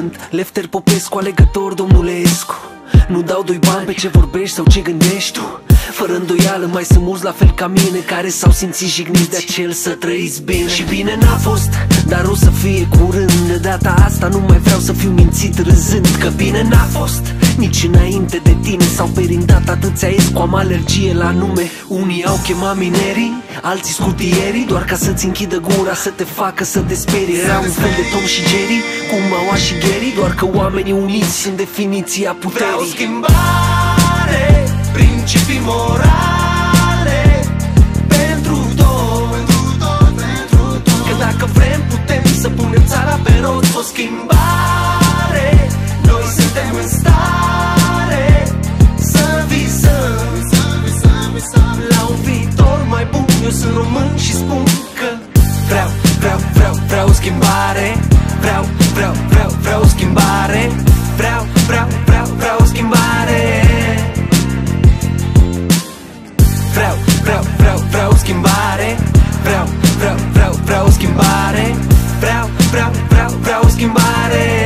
Sunt Lefter Popescu, alegător domnule Escu. Nu dau doi bani pe ce vorbești sau ce gândești tu. Fără îndoială mai sunt mulți la fel ca mine care s-au simțit jigniți de acel să trăiți bine. Și bine n-a fost, dar o să fie curând. De data asta nu mai vreau să fiu mințit râzând că bine n-a fost nici înainte de tine. S-au perindat atâția Escu, am alergie la nume. Unii au chemat minerii, alții scutierii, doar ca să-ți închidă gura, să te facă să te sperii. Era un fel de Tom și Jerry, cu Maua și Gary, doar că oamenii uniți sunt definiția puterii. Vreau schimbare, principii morale pentru tot, că dacă vrem putem să punem țara pe roți. O schimbare, noi suntem în stare să visăm la un viitor mai bun. Eu sunt român și spun că vreau schimbare. Vreau schimbare. Vreau schimbare. Vreau schimbare. Vreau schimbare. Vreau schimbare.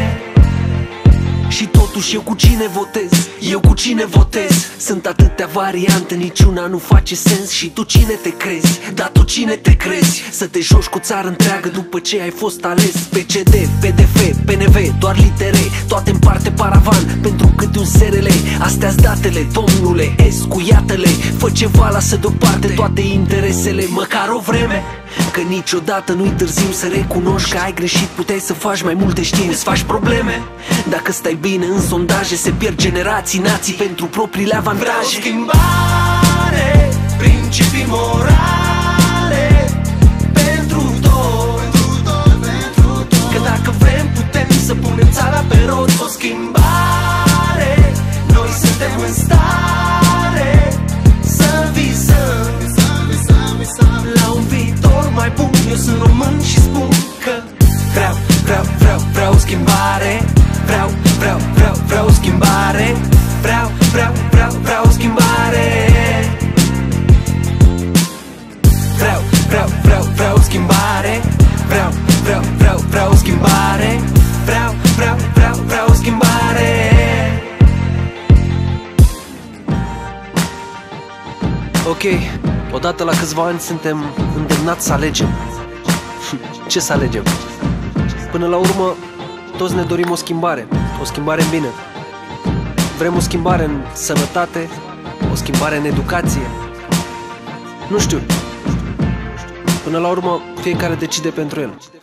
Și totuși eu cu cine votez? Eu cu cine votez? Sunt atâtea variante, niciuna nu face sens. Și tu cine te crezi? Dar tu cine te crezi? Să te joci cu țară întreagă după ce ai fost ales? PCD, PDF, PNV, doar litere, toate în parte paravan pentru câte un SRL. Astea-s datele, domnule Escu, iată-le. Fă ceva, lasă deoparte toate interesele, măcar o vreme. Că niciodată nu-i târziu să recunoști că ai greșit. Puteai să faci mai multe, știi, îți faci probleme. Dacă stai bine în sondaje, se pierd generații, nații pentru propriile avantaje. Vreau schimbare, principii morale pentru tot, că dacă vrem putem să punem țara pe roți. O schimbare, noi suntem în stare să visăm la un viitor mai bun. Eu sunt român și spun că vreau schimbare. Vreau schimbare. Vreau schimbare. Vreau schimbare. Vreau schimbare. Vreau schimbare. Ok, odată la câțiva ani suntem îndemnați să alegem. Ce să alegem? Până la urmă, toți ne dorim o schimbare în bine. Vrem o schimbare în sănătate, o schimbare în educație. Nu știu. Până la urmă, fiecare decide pentru el.